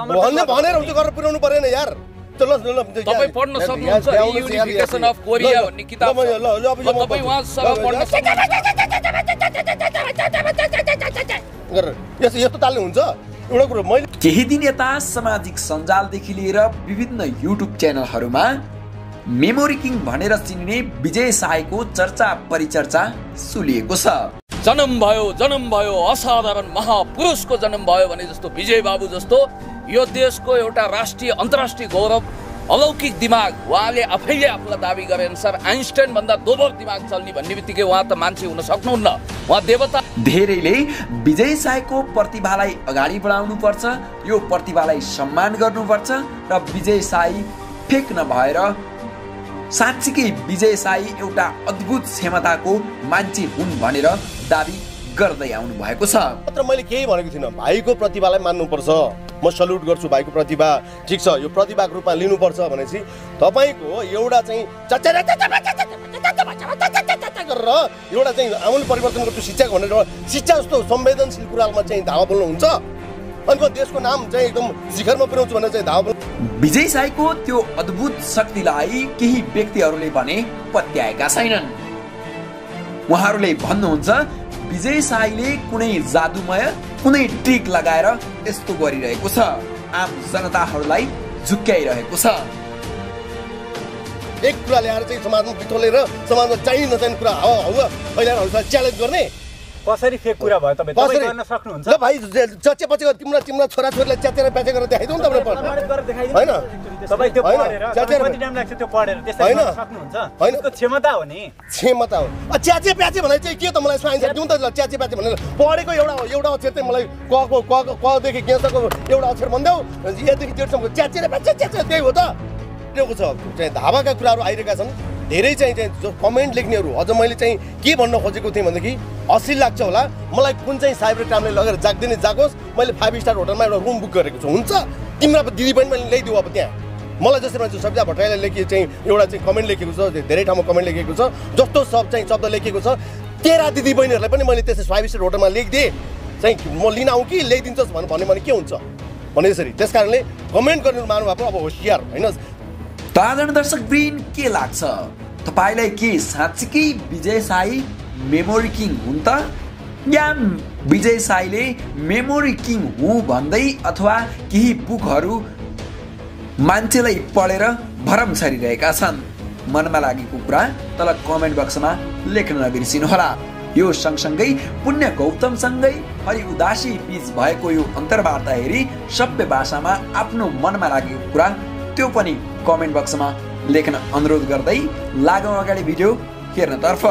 भनेर हुन्छ गरेर पुर्याउनु परेन यार। तपाई पढ्न सक्नुहुन्छ युनिफिकेसन अफ कोरिया भन्ने किताब तपाई उहाँसँग पढ्न यस्तो तालले हुन्छ एउटा कुरा। मैले केही दिन यता सामाजिक सञ्जालदेखि लिएर विभिन्न युट्युब च्यानलहरूमा मेमोरी किङ भनेर चिनिने विजय साईको चर्चा परिचर्चा सुलिएको छ। जन्म भयो असाधारण महापुरुषको जन्म भयो भने जस्तो विजय बाबु जस्तो यो देशको एउटा राष्ट्रिय अन्तर्राष्ट्रिय गौरव अलौकिक दिमाग उहाँले आफैले आफूलाई दाबी गरे अनुसार आइन्स्टाइन भन्दा दोब्बर दिमाग चल्ने भन्ने बित्तिकै उहाँ त मान्छे हुन सक्नुहुन्न, उहाँ देवता। धेरैले विजय साईको प्रतिभालाई अगाडि बढाउनु पर्छ, यो प्रतिभालाई सम्मान गर्नुपर्छ र विजय साई फेक नभएर साँच्चीकै विजय साई एउटा अद्भुत क्षमताको मान्छे हुन् भनेर दाबी गर्दै आउनु भएको छ। मात्र मैले केही भनेको थिइनँ, भाइको प्रतिभालाई मान्नुपर्छ, म सल्युट गर्छु भाइको प्रतिभा, ठिक छ, यो प्रतिभाको रूपमा लिनुपर्छ भनेपछि तपाईको एउटा चाहिँ गरेर एउटा चाहिँ आमूल परिवर्तन गर्छु शिक्षा भनेर शिक्षा जस्तो संवेदनशील कुरामा चाहिँ धावा बोल्नु हुन्छ अनि देशको नाम चाहिँ एकदम शिखरमा पुर्याउँछु भनेर चाहिँ धावा बोल्नु। विजय साईको त्यो अद्भुत शक्तिलाई केही व्यक्तिहरूले भने पत्याएका छैनन्। उहाँहरूले भन्नुहुन्छ विजय साईले कुनै जादुमय कुनै ट्रिक लगाएर यस्तो गरिरहेको छ, आम जनताहरूलाई झुक्क्याइरहेको छ। एक कुरा ल्याएर चाहिँ समाजमा बिथोलेर समाजमा चाहिने नचाहिने कुरा हावा फैलाएर च्यालेन्ज गर्ने कसरी फेक कुरा भयो तपाईँ गर्न सक्नुहुन्छ? ल भाइ चचे पचे तिम्रो छोराछोरीलाई च्याचेर प्याचे गरेर देखाइदिउँ न तपाईले हैन तपाई त्यो पढेर कति टाइम लाग्छ त्यो पढेर त्यसरी गर्न सक्नुहुन्छ? हैन त्यो क्षमता हो नि, क्षमता हो। च्याचे प्याचे भने चाहिँ के त मलाई साइन्स दिउँ त च्याचे प्याचे भनेर पढेको एउटा अक्षर चाहिँ मलाई क देखि ज्ञानको एउटा अक्षर भन्देऊ यदेखि जेठसम्मको च्याचे प्याचे च्याचे त्यही हो त। त्यो छ चाहिँ धावाका कुराहरू आइरहेका छन् धेरै चाहिँ जो कमेन्ट लेख्नेहरू। अझ मैले चाहिँ के भन्न खोजेको थिएँ भनेदेखि अश्लील लाग्छ होला मलाई कुन चाहिँ साइबर क्राइमले लगेर जाग्दिने जागोस्, मैले 5 स्टार होटलमा एउटा रुम बुक गरेको छु, हुन्छ तिम्रो दिदी पनि मैले ल्याइदिऊ। अब त्यहाँ मलाई जसरी मान्छे सबिता भट्टराईले लेखी चाहिँ एउटा चाहिँ कमेन्ट लेखेको छ, धेरै ठाउँमा कमेन्ट लेखेको छ, जस्तो शब्द लेखेको छ तेरा दिदी बहिनीहरूलाई पनि मैले त्यसै 5 स्टार होटलमा लेखिदिएँ चाहिँ म लिन आउँ कि ल्याइदिन्छस् भने के हुन्छ भने यसरी। त्यस कारणले कमेन्ट गर्ने महानुभावको अब होसियार होइन। ताजन दर्शक ब्रिन के लाग्छ तपाईलाई? के साँच्चीकै विजय साई मेमोरी किङ हुन् त या विजय साईले मेमोरी किङ हुँ भन्दै अथवा केही बुकहरू मान्छेलाई पढेर भरम छरिरहेका छन्? मनमा लागेको कुरा तल कमेन्ट बक्समा लेख्न नबिर्सिनुहोला। यो सँगसँगै पुण्य गौतमसँगै हरि उदासी बीच भएको यो अन्तर्वार्ता हेरी सभ्य भाषामा आफ्नो मनमा लागेको कुरा त्यो पनि कमेन्ट बक्समा लेख्न अनुरोध गर्दै लागौँ अगाडि भिडियो हेर्नतर्फ।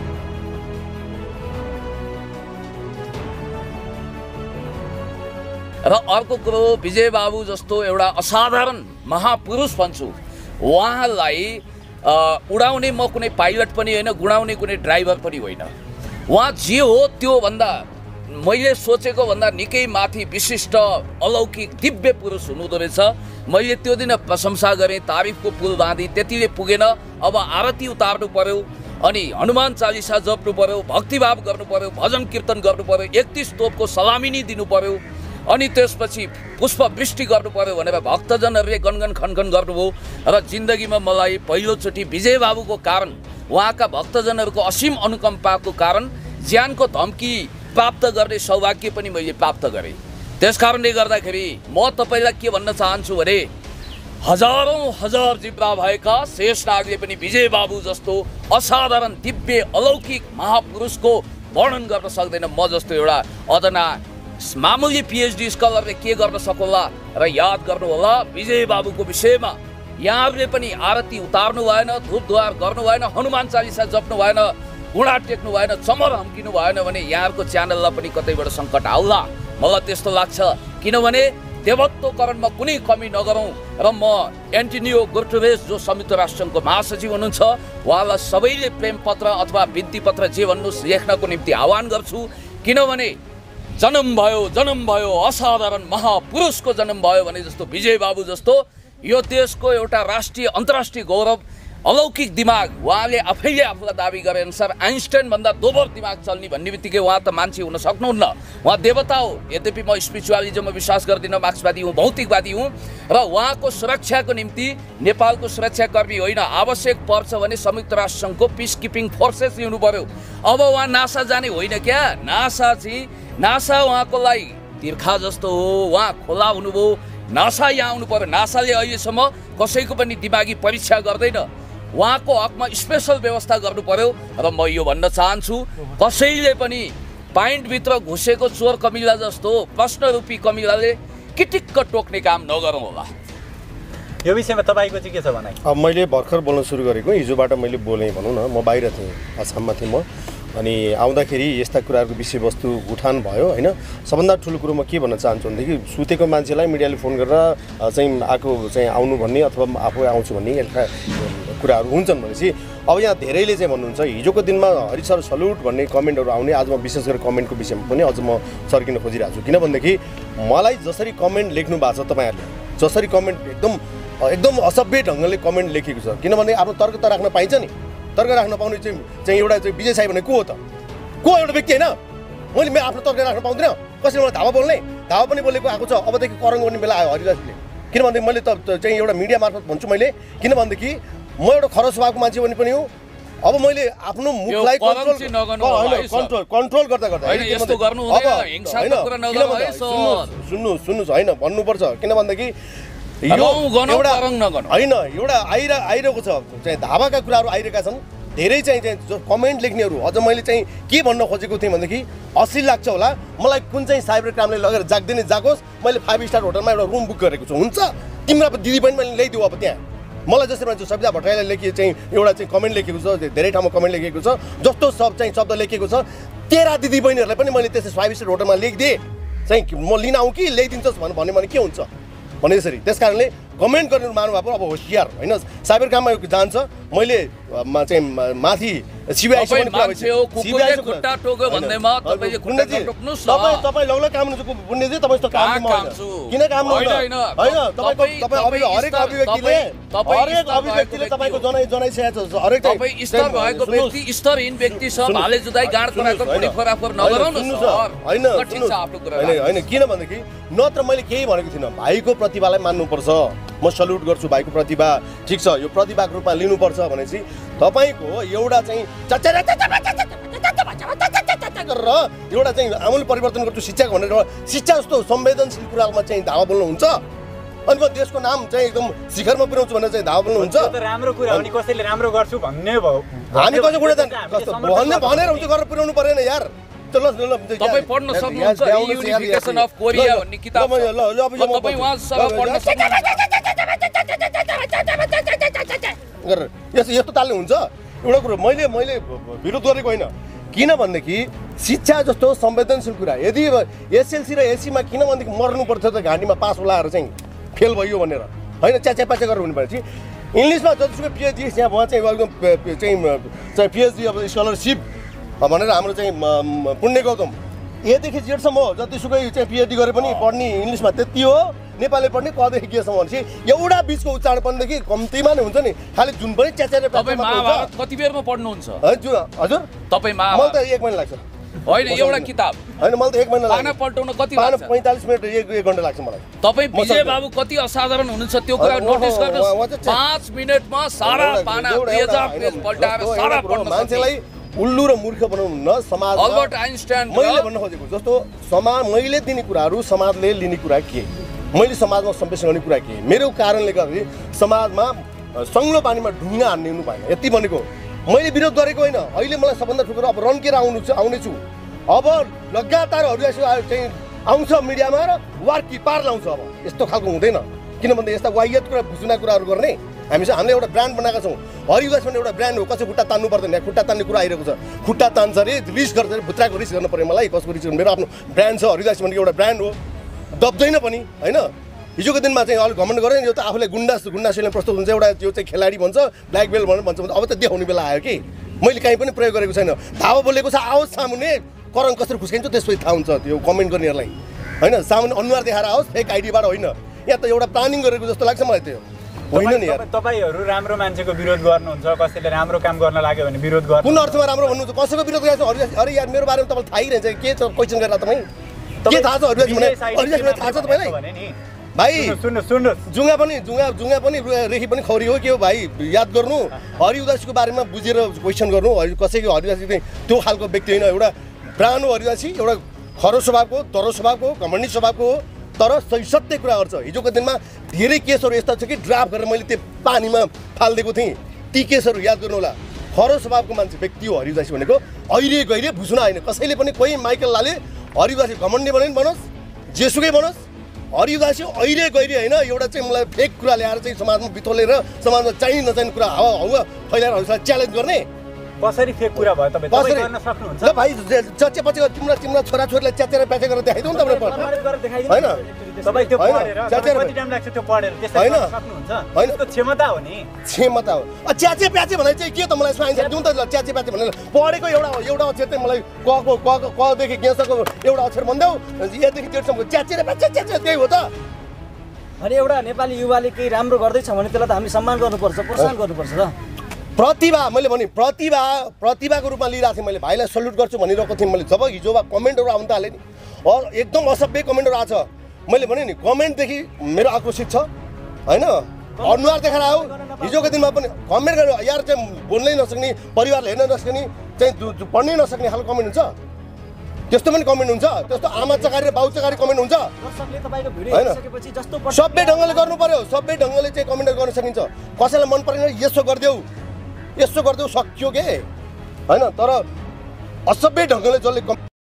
र अर्को कुरो विजय बाबु जस्तो एउटा असाधारण महापुरुष भन्छु उहाँलाई उडाउने म कुनै पाइलट पनि होइन, गुडाउने कुनै ड्राइभर पनि होइन। उहाँ जे हो त्यो भन्दा मैले सोचेको भन्दा निकै माथि विशिष्ट अलौकिक दिव्य पुरुष हुनुहुँदो रहेछ। मैले त्यो दिन प्रशंसा गरेँ, तारिफको पुल बाँधी, त्यतिले पुगेन। अब आरती उतार्नु पर्यो अनि हनुमान चालिसा जप्नु पर्यो, भक्तिभाव गर्नु पर्यो, भजन कीर्तन गर्नु पर्यो, 31 तोपको सलामिनी दिनु पर्यो अनि त्यसपछि पुष्पवृष्टि गर्नु पर्यो भनेर भक्तजनहरूले गनगन खनखन गर्नुभयो। र जिन्दगीमा मलाई पहिलोचोटि विजय बाबुको कारण, उहाँका भक्तजनहरूको असीम अनुकम्पाको कारण ज्यानको धम्की प्राप्त गर्ने सौभाग्य पनि मैले प्राप्त गरेँ। त्यस कारणले गर्दाखेरि म तपाईलाई के भन्न चाहन्छु भने हजारौं हजार जिब्रा भएका शेषनागले पनि विजय बाबु जस्तो असाधारण दिव्य अलौकिक महापुरुषको वर्णन गर्न सक्दैन। म जस्तो एउटा अदना मामुली PhD स्कलरले के गर्न सकोला र याद गर्नु होला विजय बाबुको विषयमा। यहाँहरूले पनि आरती उतार्नु भएन, धूपधुवार गर्नु भएन, हनुमान चालिसा जप्नु भएन, घुँडा टेक्नु भएन, चमर हम्किनु भएन भने यहाँहरूको च्यानललाई पनि कतैबाट सङ्कट आउला। मलाई त्यस्तो लाग्छ किनभने देवत्वकरणमा कुनै कमी नगरौँ। र म एन्टोनियो गुटेरेस जो संयुक्त राष्ट्रसङ्घको महासचिव हुनुहुन्छ उहाँलाई सबैले प्रेम पत्र अथवा बिन्ती पत्र जे भन्नुहोस् लेख्नको निम्ति आह्वान गर्छु। किनभने जन्म भयो असाधारण महापुरुषको जन्म भयो भने जस्तो विजय बाबु जस्तो यो देशको एउटा राष्ट्रिय अन्तर्राष्ट्रिय गौरव अलौकिक दिमाग, उहाँले आफैले आफूलाई दाबी गरे अनुसार आइन्स्टाइनभन्दा दोब्बर दिमाग चल्ने भन्ने बित्तिकै उहाँ त मान्छे हुन सक्नुहुन्न, उहाँ देवता हो। यद्यपि म स्पिरिचुअलिजममा विश्वास गर्दिनँ, मार्क्सवादी हुँ, भौतिकवादी हुँ र उहाँको सुरक्षाको निम्ति नेपालको सुरक्षाकर्मी होइन, आवश्यक पर्छ भने संयुक्त राष्ट्र सङ्घको पिस किपिङ फोर्सेस लिनु पर्यो। अब उहाँ नासा जाने होइन क्या, नासा उहाँको लागि तिर्खा जस्तो हो, उहाँ खोला हुनुभयो, नासा यहाँ आउनु पर्यो। नासाले अहिलेसम्म कसैको पनि दिमागी परीक्षा गर्दैन, उहाँको हकमा स्पेसल व्यवस्था गर्नु पर्यो। र म यो भन्न चाहन्छु, कसैले पनि पाइन्टभित्र घुसेको चोर कमिला जस्तो प्रश्नरूपी कमिलाले किटिक्क टोक्ने काम नगरौँ होला। यो विषयमा तपाईँको चाहिँ के छ भनाइ? अब मैले भर्खर बोल्न सुरु गरेको, हिजोबाट मैले बोलेँ भनौँ न, म बाहिर थिएँ, आसाममा थिएँ म, अनि आउँदाखेरि यस्ता कुराहरूको विषयवस्तु उठान भयो होइन। सबभन्दा ठुलो कुरो म के भन्न चाहन्छु भनेदेखि सुतेको मान्छेलाई मिडियाले फोन गरेर चाहिँ आउनु भन्ने अथवा आफू आउँछु भन्ने कुराहरू हुन्छन् भनेपछि अब यहाँ धेरैले चाहिँ भन्नुहुन्छ हिजोको दिनमा हरि सर सल्युट भन्ने कमेन्टहरू आउने। आज म विशेष गरेर कमेन्टको विषयमा पनि अझ म सर्किन खोजिरहेको छु, किनभनेदेखि मलाई जसरी कमेन्ट लेख्नु भएको छ तपाईँहरूले, जसरी कमेन्ट एकदम असभ्य ढङ्गले कमेन्ट लेखेको छ, किनभने आफ्नो तर्क त राख्न पाइन्छ नि, तर्क राख्न पाउने चाहिँ एउटा चाहिँ विजय साई भने को हो त? को एउटा व्यक्ति होइन? मैले आफ्नो तर्क राख्न पाउँदिनँ, कसैले मलाई धावा बोल्ने, धावा पनि बोलेको आएको छ। अबदेखि करङ गर्ने बेला आयो हरिदासले, किनभने मैले त चाहिँ एउटा मिडिया मार्फत भन्छु मैले, किनभनेदेखि म एउटा खर स्वभावको मान्छे पनि हो। अब मैले आफ्नो मुखलाई कन्ट्रोल गर्दा सुन्नुहोस् होइन भन्नुपर्छ, किनभनेदेखि एउटा आइरहेको छ चाहिँ धावाका कुराहरू आइरहेका छन्। धेरै चाहिँ जो कमेन्ट लेख्नेहरू अझ मैले चाहिँ के भन्न खोजेको थिएँ भनेदेखि अश्लील लाग्छ होला मलाई, कुन चाहिँ साइबर क्राइमले लगेर जाग्दै जागोस्, मैले 5 स्टार होटलमा एउटा रुम बुक गरेको छु, हुन्छ तिम्रो दिदी पनि मैले ल्याइदिऊ। अब त्यहाँ मलाई जसरी मान्छे सविता भट्टराईले लेखिए चाहिँ एउटा चाहिँ कमेन्ट लेखेको छ, धेरै ठाउँमा कमेन्ट लेखेको छ, जस्तो शब्द लेखेको छ, तेरा दिदी बहिनीहरूलाई पनि मैले त्यसै 5 स्टार होटलमा लेखिदिएँ चाहिँ म लिन आउँ कि ल्याइदिन्छस् भन्यो भने के हुन्छ भने यसरी। त्यस कारणले कमेन्ट गर्ने मान्नुभएको अब होसियार होइन, साइबर क्राइममा जान्छ। मैले चाहिँ माथि तपाईँ लगल काम पुण्यजी, तपाईँ यस्तो काम किन काम होइन? हरेक अभिव्यक्तिले तपाईँको जनाइसकेको छ, हरेक स्तर भएको व्यक्ति स्तरहीन व्यक्ति छ, भाले जुदाई गाँड खुराको खुनी खराफर नगराउनु होइन। किनभनेदेखि नत्र मैले केही भनेको थिइनँ, भाइको प्रतिभालाई मान्नुपर्छ, म सल्युट गर्छु भाइको प्रतिभा, ठिक छ, यो प्रतिभाको रूपमा लिनुपर्छ भनेपछि तपाईँको एउटा चाहिँ गरेर एउटा चाहिँ आमूल परिवर्तन गर्छु शिक्षाको भनेर शिक्षा जस्तो संवेदनशील कुरामा चाहिँ धावा बोल्नुहुन्छ, अनि म देशको नाम चाहिँ एकदम शिखरमा पुर्याउँछु भनेर चाहिँ धावा बोल्नुहुन्छ। राम्रो कुरा हो नि, कसैले राम्रो गर्छु भन्ने भयो, हामी कसै कुरा भनेर हुन्छ गरेर पुर्याउनु परेन यार। तपाईँ पढ्न सक्नुहुन्छ युनिफिकेसन अफ कोरिया भन्ने किताब, तपाईँ उहाँसँग पढ्न यस्तो तालले हुन्छ। एउटा कुरो मैले विरोध गरेको होइन, किनभनेदेखि शिक्षा जस्तो संवेदनशील कुरा यदि एसएलसी र एसीमा किनभनेदेखि मर्नु पर्थ्यो त घाँटीमा पास लाएर चाहिँ फेल भयो भनेर होइन, च्याच्यापाचा गरेर हुनु भनेपछि इङ्ग्लिसमा जतिसुकै पिएचडी यहाँ उहाँ चाहिँ एकदम चाहिँ पिएचडी अब स्कलरसिप भनेर हाम्रो चाहिँ पुण्य गौतम एदेखि जेडसम्म जतिसुकै चाहिँ पिएचडी गरे पनि पढ्ने इङ्ग्लिसमा त्यति हो, नेपाली पढ्ने कदेखि केसम्म भनेपछि एउटा बिचको उच्चारण पढ्नेदेखि कम्तीमा नै हुन्छ नि, खालि जुन पनि च्याच्याले कति बेरमा पढ्नुहुन्छ हजुर? तपाईँ मलाई त 1 महिना लाग्छ होइन एउटा किताब होइन, मलाई त 1 महिना लाग्छ, पल्टाउन कति लाग्छ? 45 मिनट 1 घन्टा लाग्छ मलाई। तपाईँ विजय बाबु कति असाधारण हुनुहुन्छ त्यो कुरा नोटिस गर्नुहोस्, 5 मिनटमा सारा पाना 2000 पेज पल्टाएर सारा पढ्न मान्छेलाई उल्लु र मूर्ख बनाउनु न समाज। अल्बर्ट आइन्स्टाइन मैले भन्न खोजेको जस्तो समाज मैले दिने कुराहरू समाजले लिने कुरा के, मैले समाजमा सम्प्रेषण गर्ने कुरा के, मेरो कारणले गर्दाखेरि समाजमा सङ्लो पानीमा ढुङ्गा हान्नु भएन, यति भनेको मैले विरोध गरेको होइन। अहिले मलाई सबभन्दा ठुलो अब रन्केर आउनेछु, अब लगातार चाहिँ आउँछ मिडियामा र वार कि पार लाउँछ। अब यस्तो खालको हुँदैन, किनभने यस्ता वाहियात कुरा भुसुना कुराहरू गर्ने हामीले एउटा ब्रान्ड बनाएका छौँ। हरिदास पनि एउटा ब्रान्ड हो, कसै खुट्टा तान्नु पर्दैन, खुट्टा तान्ने कुरा आइरहेको छ, खुट्टा तान्छ अरे रिस गर्छ अरे, भुत्राको रिस गर्नु पऱ्यो मलाई, कसको रिस गर्नु, मेरो आफ्नो ब्रान्ड छ, हरिदास भनेको एउटा ब्रान्ड हो, दब्दैन पनि होइन। हिजोको दिनमा चाहिँ अलिक घमण्ड गरेँ, यो त आफूलाई गुन्डाशैलीमा प्रस्तुत हुन्छ, एउटा त्यो चाहिँ खेलाडी भन्छ, ब्ल्याक बेल्ट भनेर भन्छ, अब त देखाउने बेला आयो कि मैले काहीँ पनि प्रयोग गरेको छैन। धावा बोलेको छ आओस् सामुने, करङ कसरी खुस्किन्छ त्यसपछि थाहा हुन्छ त्यो कमेन्ट गर्नेहरूलाई होइन, सामुने अनुहार देखाएर आओस्, फेक आइडीबाट होइन। यहाँ त एउटा प्लानिङ गरेको जस्तो लाग्छ मलाई त्यो। होइन नि यार। तपाईहरु राम्रो मान्छेको विरोध गर्नुहुन्छ, कसैले राम्रो काम गर्न लाग्यो भने विरोध गर्नु। कुन अर्थमा राम्रो भन्नुहुन्छ? कसैको विरोध गरेछ? अरे यार मेरो बारेमा तपाईलाई थाहै रहेछ के क्वेशन गरेर तपाईँ के थाहा छ हरिदास भने? हरिदास भने थाहा छ तपाईलाई? भाइ सुन्नु जुङ्गा पनि रेखी पनि खौरी हो के हो भाइ? याद गर्नु, हरिदासको बारेमा बुझेर क्वेसन गर्नु। कसैको हरिदास त्यो खालको व्यक्ति होइन। एउटा ब्रान्ड हो हरिदासी, एउटा खरो स्वभावको, तरो स्वभावको, घमण्डी स्वभावको हो, तर सही सत्य कुरा गर्छ। हिजोको दिनमा धेरै केसहरू यस्ता छ कि ड्राफ्ट गरेर मैले त्यो पानीमा फालिदिएको थिएँ। ती केसहरू याद गर्नु होला। खरो स्वभावको मान्छे व्यक्ति हो हरिदासी भनेको। अहिले गहिरे भुसुना होइन। कसैले पनि कोही माइकल लाले हरिदासी घमण्डी बनाइ बनोस्, जेसुकै बनोस्, हरिदासी अहिले गहिरे होइन। एउटा चाहिँ मलाई फेक कुरा ल्याएर चाहिँ समाजमा बिथोलेर समाजमा चाहिने नचाहिने कुरा हावा फैलाएर हरिदासलाई च्यालेन्ज गर्ने कसरी फेक कुरा भयो? तपाईँ गर्न सक्नुहुन्छ? ल भाइ चच्चे तिम्रो छोराछोरीलाई च्याचेर प्याचे गरेर देखाइदिउँ न तपाईँले होइन? तपाईँ त्यो पढेर कति टाइम लाग्छ त्यो पढेर त्यसरी गर्न सक्नुहुन्छ? होइन त्यो क्षमता हो नि, क्षमता हो। च्याचे प्याचे भने चाहिँ के त मलाई साइन्स दिउँ त। च्याचे प्याचे भनेर पढेको एउटा अक्षर चाहिँ मलाई कदेखि गेसको एउटा अक्षर भन्देऊ, यदेखि जेठसम्मको च्याचे प्याचे त्यही हो त। अनि एउटा नेपाली युवाले केही राम्रो गर्दैछ भने त्यसलाई त हामी सम्मान गर्नुपर्छ, प्रोत्साहन गर्नुपर्छ र। प्रतिभा मैले भने प्रतिभाको रूपमा लिइरहेको थिएँ। मैले भाइलाई सल्युट गर्छु भनिरहेको थिएँ। मैले जब हिजो कमेन्टहरू आउनु थालेँ नि, एकदम असभ्य कमेन्टहरू आएको छ। मैले भने नि कमेन्टदेखि मेरो आक्रोशित छ होइन। अनुहार देखाएर आऊ। हिजोको दिनमा पनि कमेन्ट गरेर यार चाहिँ बोल्नै नसक्ने, परिवारले हेर्न नसक्ने, चाहिँ पढ्नै नसक्ने खालको कमेन्ट हुन्छ। त्यस्तो पनि कमेन्ट हुन्छ। त्यस्तो आमा चकारी र बाउ चकारी कमेन्ट हुन्छ होइन। सबै ढङ्गले गर्नु पर्यो। सबै ढङ्गले चाहिँ कमेन्टहरू गर्न सकिन्छ। कसैलाई मन परेन यसो गरिदेऊ सक्यो के होइन। तर असभ्य ढङ्गले जसले